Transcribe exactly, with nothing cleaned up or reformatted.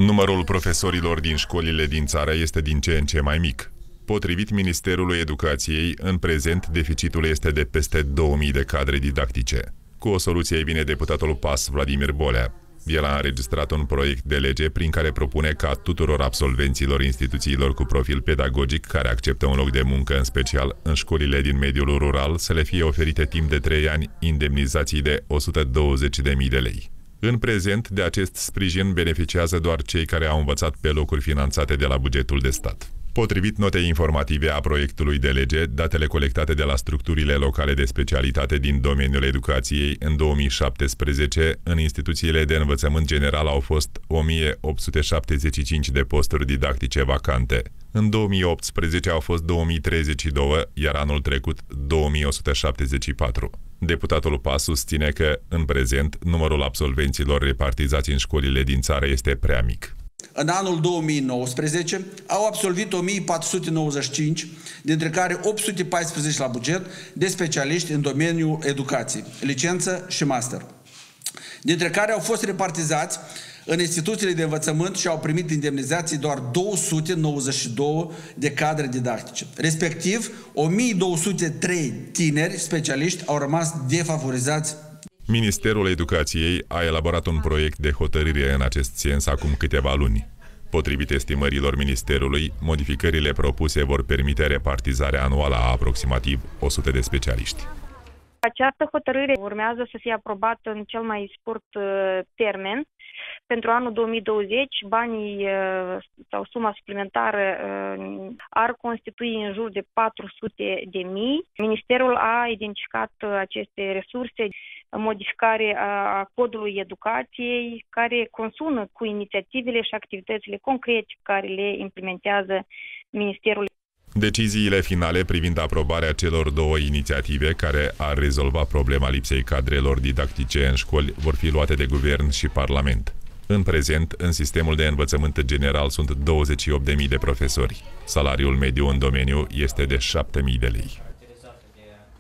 Numărul profesorilor din școlile din țară este din ce în ce mai mic. Potrivit Ministerului Educației, în prezent deficitul este de peste două mii de cadre didactice. Cu o soluție vine deputatul P A S Vladimir Bolea. El a înregistrat un proiect de lege prin care propune ca tuturor absolvenților instituțiilor cu profil pedagogic care acceptă un loc de muncă, în special în școlile din mediul rural, să le fie oferite timp de trei ani indemnizații de o sută douăzeci de mii de lei. În prezent, de acest sprijin beneficiază doar cei care au învățat pe locuri finanțate de la bugetul de stat. Potrivit notei informative a proiectului de lege, datele colectate de la structurile locale de specialitate din domeniul educației în două mii șaptesprezece, în instituțiile de învățământ general au fost o mie opt sute șaptezeci și cinci de posturi didactice vacante. În două mii optsprezece au fost două mii treizeci și doi, iar anul trecut două mii o sută șaptezeci și patru. Deputatul P A S susține că, în prezent, numărul absolvenților repartizați în școlile din țară este prea mic. În anul două mii nouăsprezece au absolvit o mie patru sute nouăzeci și cinci, dintre care opt sute paisprezece la buget, de specialiști în domeniul educației, licență și master, dintre care au fost repartizați în instituțiile de învățământ și au primit indemnizații doar două sute nouăzeci și doi de cadre didactice. Respectiv, o mie două sute trei tineri specialiști au rămas defavorizați. Ministerul Educației a elaborat un proiect de hotărâre în acest sens acum câteva luni. Potrivit estimărilor Ministerului, modificările propuse vor permite repartizarea anuală a aproximativ o sută de specialiști. Această hotărâre urmează să fie aprobată în cel mai scurt termen. Pentru anul două mii douăzeci, banii sau suma suplimentară ar constitui în jur de patru sute de mii. Ministerul a identificat aceste resurse, modificare a codului educației, care consună cu inițiativele și activitățile concrete care le implementează Ministerul. Deciziile finale privind aprobarea celor două inițiative care ar rezolva problema lipsei cadrelor didactice în școli vor fi luate de Guvern și Parlament. În prezent, în sistemul de învățământ general sunt douăzeci și opt de mii de profesori. Salariul mediu în domeniu este de șapte mii de lei.